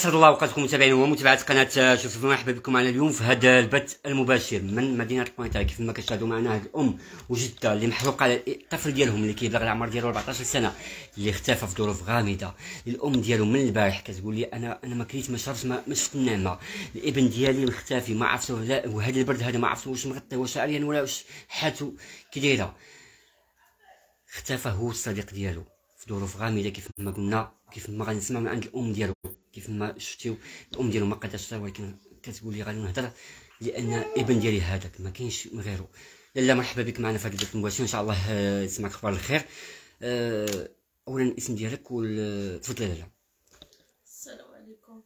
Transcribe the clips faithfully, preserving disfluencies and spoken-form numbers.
اسعد الله اوقاتكم متابعين ومتابعات قناه شوف. مرحبا بكم معنا اليوم في هذا البث المباشر من مدينه القنيطره. كيف ما كتشاهدوا معنا هذه الام وجده اللي محروقه على الطفل ديالهم اللي كيبلغ العمر ديالو أربعطاش سنه، اللي اختفى في ظروف غامضه. الام ديالو من البارح كتقول لي انا انا ما كليت ما شربت ما, ما شفت النعمه. الابن ديالي مختفي ما عرفتو، وهذا البرد هذا ما عرفتو واش مغطي واش عريان ولا واش حالته كي دايره. اختفى هو الصديق ديالو في ظروف غامضه كيف ما قلنا، كيف ما غادي نسمع من عند الام ديالو. كيف ما شفتيو الام ديالو ما قاداش تهضر، ولكن كتقول لي غادي نهضر لان ابن ديالي هذاك ما كاينش من غيره. لاله مرحبا بك معنا في هذا البث المباشر، ان شاء الله تسمعك اخبار الخير. اولا الاسم ديالك وتفضلي لاله. السلام عليكم.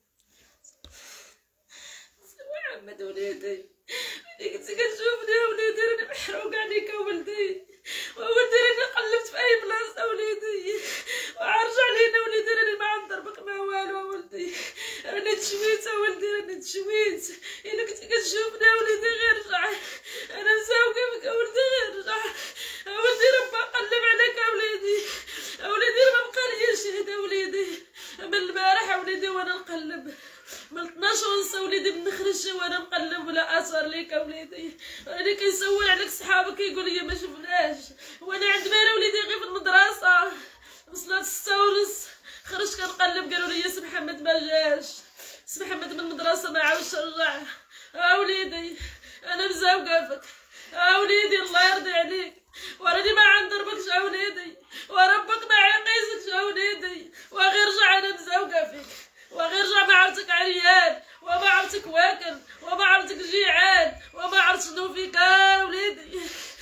سي محمد وليدي، ملي كنتي كتشوفني وليدي راني محروق عليك ولدي، وولدي راني قلبت في اي بلاصه وليدي وعرج علينا وليدي، راني ما عنضربك ما والو ولدي، راني تشويت ولدي راني تشويت. الا كنتي كتشوفني وليدي غير رجع، انا مساوقه بك ولدي غير رجع ولدي، ربي قلب عليك وليدي. وليدي ما بقى ليا شهد وليدي من البارح وليدي وانا نقلب من اثناش ونص وليدي بنخرج وانا نقلب ولا اثر ليك وليدي. راني كنسول عليك صحابك كيقول لي ما شفناش، وانا عند بالي وليدي غير في المدرسه. وصلت ستة ونص خرجت كنقلب قالوا لي سي محمد ما جاش، سي محمد من المدرسه ما عاودش رجع. اه وليدي انا مزوقه فيك اه وليدي، الله يرضي عليك، وراني ما عنضربكش اه وليدي، وربك ما عيقيسكش اه وليدي، وغير رجع انا مزوقه فيك، وغير رجع ما عرفتك عريان وما عرفتك واكل وما عرفتك جيعان وما عرفت شنو فيك اه وليدي.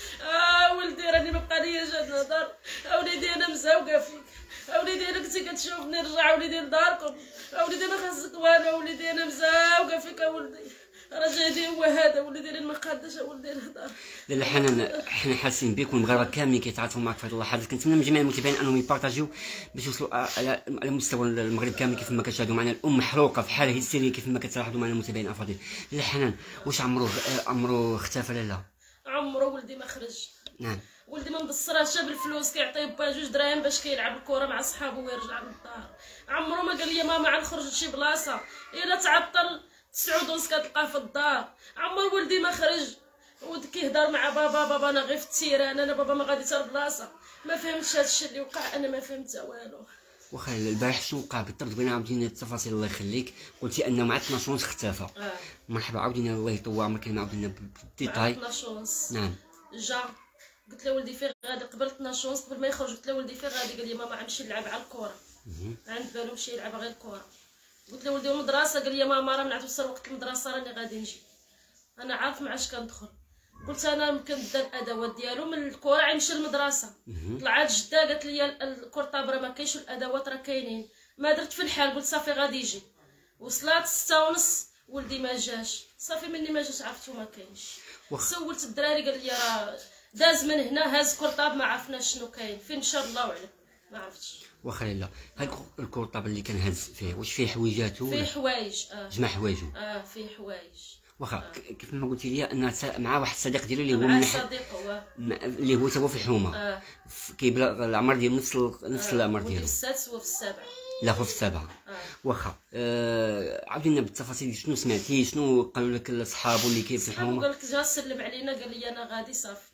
اه ولدي راني مبقى ليا جاد نهضر اه وليدي، انا مزوقه فيك اه وليدي، انا كنتي كتشوفني رجع وليدي لداركم اه وليدي، ما خاصك والو وليدي، انا مزوقه فيك اه ولدي، رجعتي هو هذا وليدي اللي ما قادش ولدي نهضر. لاله حنان، حنا حاسين بك والمغاربه كاملين كيتعاطفوا معك في هذه اللحظات. كنتمنى من جميع المتابعين انهم يبارطاجيو باش يوصلوا على على مستوى المغرب كامل. كيف ما كتشاهدوا معنا الام محروقه في حاله هستيريه كيف ما كتلاحظوا معنا المتابعين الافاضل. لاله حنان، واش عمرو عمرو اختفى لاله؟ عمرو ولدي ما خرج. نعم. ولدي ما مبصراش بالفلوس، كيعطيه با جوج دراهم باش كيلعب الكره مع صحابو ويرجع للدار. عمرو ما قال لي ماما غنخرج لشي بلاصه، الا تعطل تسعود ونص كتلقاه في الدار. عمر ولدي ما خرج، ولد كيهضر مع بابا، بابا انا غير في التيران، انا بابا ما غادي حتى لبلاصه. ما فهمتش هادشي اللي وقع، انا ما فهمت والو. واخا البارح شنو وقع بالضبط؟ بغينا عاودينا التفاصيل الله يخليك. قلتي انه مع اثناش ونص اختفى. اه مرحبا، عاودينا الله يطول عمرك، عاودينا بالديتاي. اثناش ونص نعم. جا قلت له ولدي فين غادي، قبل اثناش ونص قبل ما يخرج قلت له ولدي فين غادي، قال لي ماما غنمشي نلعب على الكره. عند بالو مشي يلعب غير الكره. قلت له ولدي المدرسه، قال لي ماما راه من عاد وصل وقت المدرسه راني غادي نجي، انا عارف معاش كندخل. قلت انا يمكن دا الادوات ديالو من الكره غيمشي للمدرسه. طلعت جده قالت لي الكرطاب راه ما كاينش والادوات راه كاينين. ما درت في الحال، قلت صافي غادي يجي. وصلات ستة ونص ولدي ما جاش، صافي مني ما جاش عرفتو ما كاينش. سولت الدراري قال لي راه داز من هنا هاز كرطاب ما عرفناش شنو كاين فين، مشى الله اعلم ما عرفتش. واخا لاله، هاك الكرطاب اللي كان هاز فيه واش فيه حويجاتو؟ فيه حوايج. اه جمع حوايجو. اه فيه حوايج. واخا آه. كيف ما قلتي لي ان مع واحد الصديق ديالو اللي هو مع من صديق هو اللي هو تا هو في الحومه. اه كيبلغ العمر ديالو نفس ال... نفس آه. العمر ديالو ديالو. في السادس وفي السابع. لا هو في السابعه. آه. واخا آه... عاودينا بالتفاصيل، شنو سمعتي؟ شنو قالوا لك صحابو اللي كاين في الحومه؟ قال لك جا سلم علينا قال لي انا غادي صافي.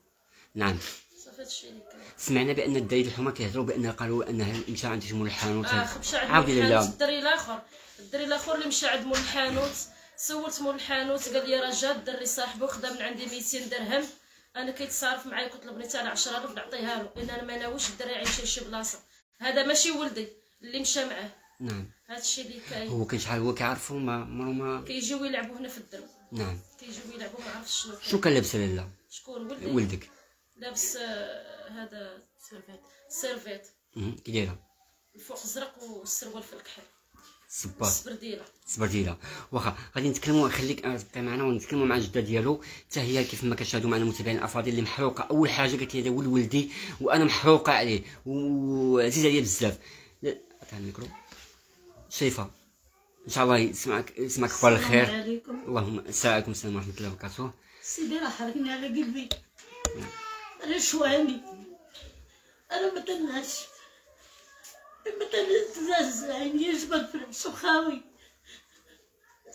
نعم. صافي هادشي اللي كان. سمعنا بان الدراري الحومه كيهضروا بان قالوا انه مشى عند مول الحانوت. اه مشى عند عاودي مول لاله. الحانوت. الدري الاخر الدري الاخر اللي مشى عند مول الحانوت، سولت مول الحانوت قال لي راه جا الدري صاحبو خدا من عندي ميتين درهم، انا كيتصارف معايا كنت طلبني حتى انا عشرة آلاف نعطيها له، لان انا ما ناويش الدري يمشي لشي بلاصه. هذا ماشي ولدي اللي مشى معاه. نعم. هادشي اللي كاين. هو كان شحال هو كيعرفو ما عمرو ما كيجيو يلعبوا هنا في الدرب. نعم. كيجيو يلعبوا ما عرفتش شنو. شنو كان لابس لاله؟ شكون ولدي؟ ولدك. لابس آه هذا سيرفيت. سيرفيت. كي دايره؟ الفوق ازرق والسروال في الكحل. الصباط. السبرديله. السبرديله. واخا غادي نتكلموا، خليك تبقى معنا ونتكلموا مع الجده ديالو حتى هي كيف ما كتشاهدوا معنا المتابعين الافاضل اللي محروقه. اول حاجه قالت لي هذا ولد ولدي وانا محروقه عليه وعزيز عليا بزاف. عطيها الميكرو. شايفه ان شاء الله يسمعك يسمعك اخبار الخير. السلام عليكم. اللهم السلام السلام ورحمه الله وبركاته. سيدي راه حرقني على قلبي. انا شواني، انا ما تنعش، ما تنزاز عيني جبل في السخاوي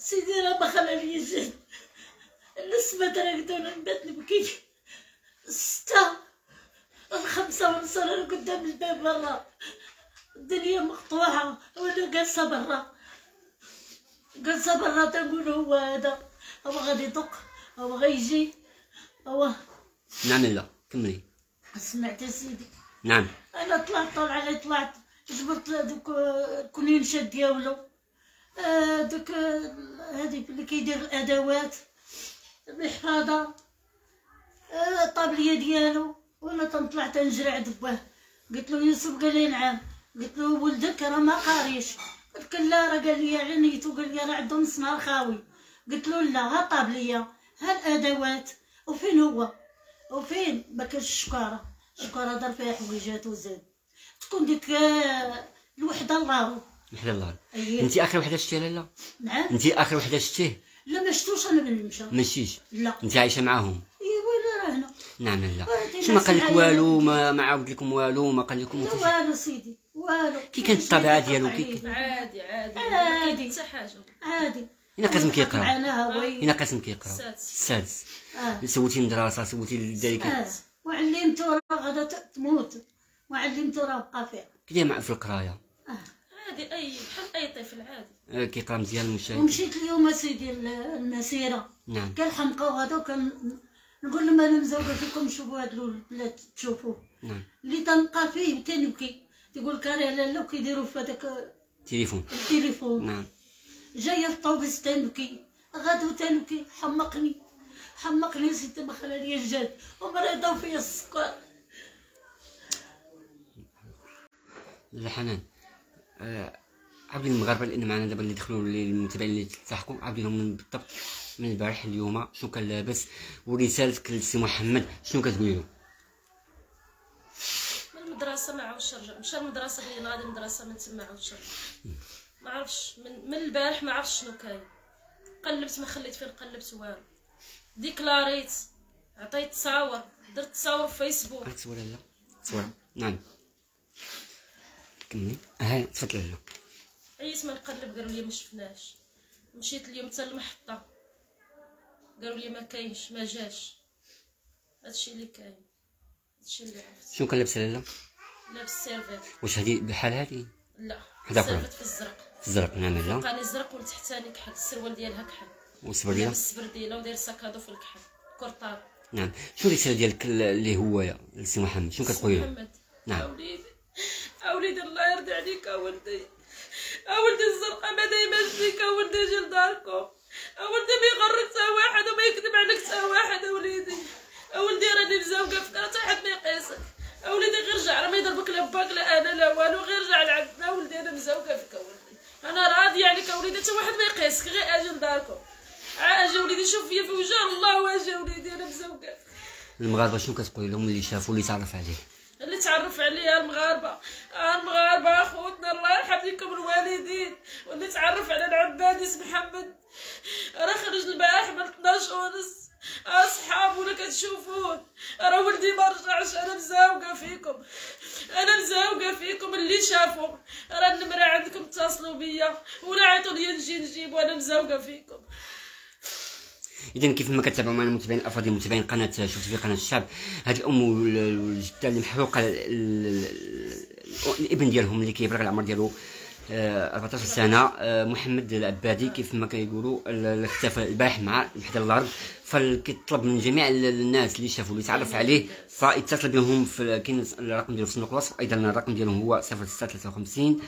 سيدي راه ما خلاني جد السمات راكدونا نبات نبكي ستة الخمسة ونص انا قدام الباب برا الدنيا مقطوعة وانا جالسة برا جالسة برا تنقول هو هذا هو غادي يدق هو غيجي هو. نعم لا كملي. سمعت سيدي. نعم. انا طلعت طلع علي طلعت جبرت دوك الكونينشات ديالو آه دوك هذيك اللي كيدير الادوات الحفاضه آه الطابليه ديالو وانا تنطلع تنجري عند باه قلت له يوسف قال لي نعم قلت له ولدك راه ما قاريش قلت لا راه قال لي على نيتو قال لي راه عنده نص نهار خاوي قلت له لا ها الطابليه ها الادوات وفين هو وفين ما كانش الشكاره الشكاره دار فيها حويجات وزاد تكون ديك الوحده الله وحده الله. أيه. انت اخر وحده شتيها لالا؟ نعم. انت اخر وحده شتيه؟ لا ما شفتوش انا من المشى. ماشيش؟ لا. انت عايشه معاهم؟ ايوا لا راه هنا. نعم لا. شو ما قال لك والو ما ما عاود لكم والو ما قال لكم لا والو سيدي والو. كي كانت الطبيعه ديالو كي عادي عادي عادي حتى حاجه عادي. هنا قاسم كيقرا. معنا هوي. هنا قاسم كيقرا. السادس. السادس. اه. سويتي المدرسه سويتي ذلك. اه وعلمتو راه غادا تموت وعلمتو راه بقى فيها. كي مع في القرايه. اه. عادي اي بحال اي طفل عادي. آه كيقرا مزيان مشاهد. ومشيت اليوم سيدي المسيره. نعم. كان حمقى وهذا وكان نقول لهم انا مزوجه فيكم شوفوا هاد الولاد تشوفوه. نعم. اللي تنبقى فيه تنبكي تقول كاري لالا وكيديروا في هذاك تليفون. التليفون. نعم. جايه في الطوبيس تنبكي غدو تنبكي حمقني حمقني سيدي ما خلاني الجد ومريضه فيا السكر. الحنان آه عاودي المغاربه لان معنا دابا اللي دخلوا اللي المتابعين اللي تلاحقوا عاودي لهم بالضبط من البارح اليوم شنو كان لاباس ورسالتك للسي محمد شنو كتقولي له؟ من المدرسه ما عاودش رجع مشى المدرسه اللي غادي المدرسه من تما عاودش رجع ما عرفتش من, من البارح ما عرفتش شنو كاين قلبت ما خليت فين قلبت والو ديكلاريت عطيت تصاور درت تصاور في فيسبوك. تصور لا تصور. نعم كملي. ها تفضل لا. عييت ما نقلب قالوا لي ما شفناش مشيت اليوم حتى المحطه قالوا لي ما كاينش ما جاش هادشي اللي كاين هادشي اللي عرفت. شنو كان لابس لالا؟ لابس سيرفيت. واش هادي بحال هادي؟ لا حدا سيرفيت في الزرق. في الزرق. نعم لا. فوقاني زرق والتحتاني كحل السروال ديالها كحل والصبر ديالها الصبر ديالها وداير ساكادو في الكحل كورطاب. نعم. شنو الرساله ديالك اللي هو للسي محمد شنو كتقولي له؟ محمد نعم. اوليدي اوليدي الله يرضي عليك اولدي اولدي الزرقاء ما دايماش فيك اولدي جي لداركم اولدي ما يغرك حتى واحد وما يكذب عليك حتى واحد اوليدي اولدي راني مزوقه فيك راه حتى حد ما يقيسك اوليدي غير رجع راه ما يضربك لا باك لا انا لا والو غير رجع لعندنا اولدي انا مزوقه فيك اولدي انا راضيه عليك اوليدي حتى واحد ما يقيسك غير اجي لداركم اجي وليدي شوف فيا في وجه الله واجي وليدي انا مزوقه. المغاربه شنو كتقولي لهم اللي شافوا اللي تعرف عليه؟ اللي تعرف عليا المغاربه المغاربه خوتنا الله يرحم لكم الوالدين واللي تعرف على العباد اسم محمد راه خرج البارح من اثناش ونص اصحاب ولا كتشوفون راه ولدي ما رجعش انا مزاوقه فيكم انا مزاوقه فيكم اللي شافوا راه النمره عندكم اتصلوا بيا ولا عيطوا لي نجي نجيب وانا مزاوقه فيكم. اذا كيف ما كتابعوا معنا المتابعين الافاضل متابعين قناه شفت في قناه الشعب هاد الام والجده اللي محروقه الابن ديالهم اللي كيبلغ العمر ديالو أربعطاش سنه محمد العبادي كيف ما كيقولوا اختفى البارح مع وحده الارض فكيطلب من جميع الناس اللي شافوا اللي تعرف عليه فاتصل بهم في كاين الرقم ديالو في صندوق الوصف ايضا الرقم ديالهم هو صفر ستة ثلاثة وخمسين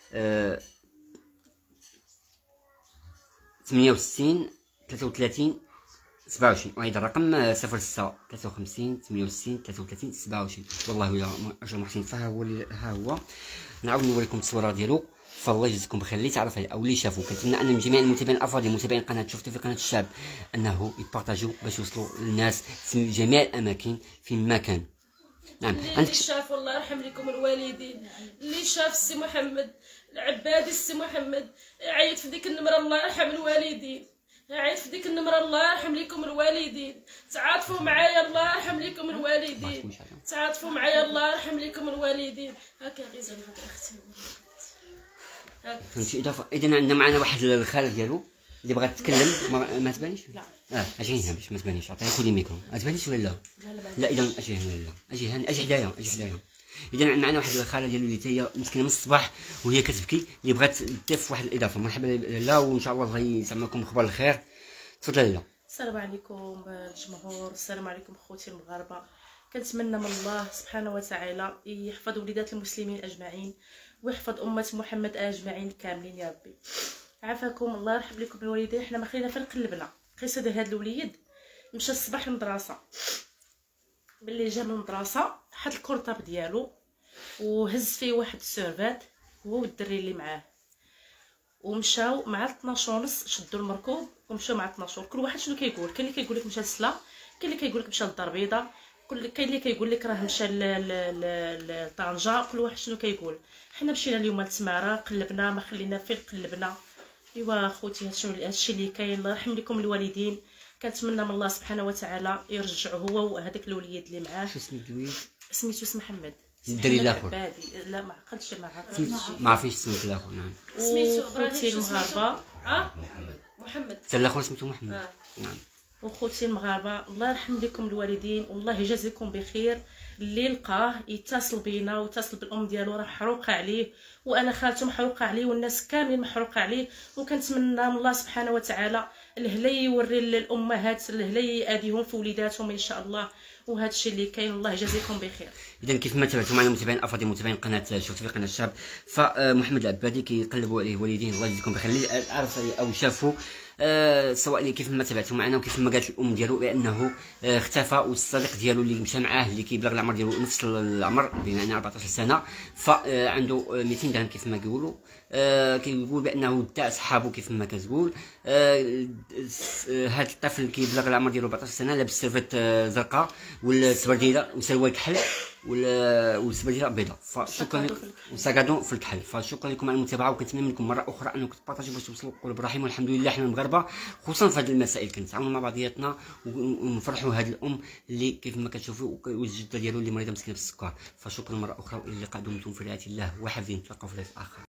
ثمانية وستين ثلاثة وثلاثين سبعة وعشرين وايضا الرقم صفر ستة ثلاثة وخمسين ثمانية وستين ثلاثة وثلاثين سبعة وعشرين. والله يا اجر المحسنين فها هو ها هو نعاود نوريكم التصويره ديالو فالله يجزيكم بخير اللي تعرف عليه او اللي شافوا. كنتمنى ان جميع المتابعين الافاضل متابعين قناه شفتوا في قناه الشعب انه يبارطاجيو باش يوصلوا للناس في جميع الاماكن فين ما كان. نعم اللي شافوا الله يرحم لكم الوالدين اللي شاف السي محمد العبادي السي محمد عيط في ديك النمره الله يرحم الوالدين عيط في ديك النمره الله يرحم لكم الوالدين تعاطفوا معايا الله يرحم لكم الوالدين تعاطفوا معايا الله يرحم لكم الوالدين. هكا غيزه هاد اختي فهمتي. اذا اذا عندنا معنا واحد الخاله ديالو اللي بغات تتكلم ما, ما تبانيش. لا اه اجي هنا باش ما تبانيش. عطيني خذي الميكرو. ما تبانيش ولا لا؟ لا لا لا اذا اجي هنا. لا اجي هنا اجي حدايا اجي حدايا. اذا معنا واحد الخاله ديالو اللي هي مسكينه من الصباح وهي كتبكي، اللي بغات تضيف واحد الاضافه. مرحبا لا، وان شاء الله بغا يسمعكم اخبار الخير. تفضلي لا. السلام عليكم الجمهور، السلام عليكم خوتي المغاربه. كنتمنى من الله سبحانه وتعالى يحفظ وليدات المسلمين اجمعين ويحفظ امه محمد اجمعين كاملين يا ربي. عافاكم الله، يرحم لكم الوالدين. حنا ما خلينا فين قلبنا. قيس هذا هاد الوليد مشى الصباح للمدرسه، ملي جا من المدرسه حط الكورطاب ديالو وهز فيه واحد السيرفات هو والدري اللي معاه، ومشاو مع اثناش ونص شدوا المركوب ومشاو مع اثناش. كل واحد شنو كيقول؟ كاين اللي كيقول لك مشى للسلا، كاين اللي كيقول لك مشى للدار البيضاء، كاين اللي كيقول لك راه مشى لطنجه. كل واحد شنو كيقول. حنا مشينا اليوم لتماره، قلبنا ما خلينا فين قلبنا. ايوا خوتي هادشي هادشي اللي كاين. الله يرحم لكم الوالدين. كنتمنى من الله سبحانه وتعالى يرجع هو وهذاك الوليد اللي معاه. شو اسم الوليد؟ سميتو اسم محمد. الدري الاخر لا ما عقلتش معاه، ما عرفتش سميتو الاخر. نعم سميتو خوتي المغاربه. اه محمد محمد حتى الاخر سميتو محمد. آه. نعم. وخوتي المغاربه الله يرحم لكم الوالدين والله يجازيكم بخير. اللي لقاه يتصل بينا ويتصل بالام ديالو، راه محروقه عليه وانا خالته محروقه عليه والناس كاملين محروقه عليه. وكنتمنى من الله سبحانه وتعالى الهلا يوري الامهات الهلا ياديهم في وليداتهم ان شاء الله. وهذا الشيء اللي كاين. الله يجازيكم بخير. اذا كيف ما تابعتوا معنا متابعين افاضل متابعين قناه شوف في قناه الشاب، فمحمد العبادي كيقلبوا عليه والدين الله يجزيكم بخير. اللي عرف او شافوا أه سواء اللي كيف ما تابعتوا معنا وكيف ما قالت الام ديالو بانه أه اختفى، والصديق ديالو اللي مشى معاه اللي كيبلغ العمر ديالو نفس العمر بمعنى أربعطاش سنه، فعنده مئتين درهم كيف ما كيقولوا. أه كيقول بانه تاع صحابو كيف ما كتقول. أه هذا الطفل اللي كيبلغ العمر ديالو أربعطاش سنه لابس سيرفيت أه زرقاء والسبرديله وسلوى الكحل والسبرديله بيضاء. فشكرا وساكادون في الكحل. فشكرا لكم على المتابعه، وكنتمنى منكم مره اخرى انكم تبارطاجيو باش توصلوا قلوب الرحيم. والحمد لله حنا المغاربه خصوصا في هذه المسائل كنتعاونوا مع بعضياتنا ونفرحوا هذه الام اللي كيف ما كتشوفوا والجده ديالو اللي مريضه مسكينه بالسكر. فشكرا مره اخرى والى اللقاء. دمتم في رعايه الله وحفظه. نتلاقاو في لايف اخر.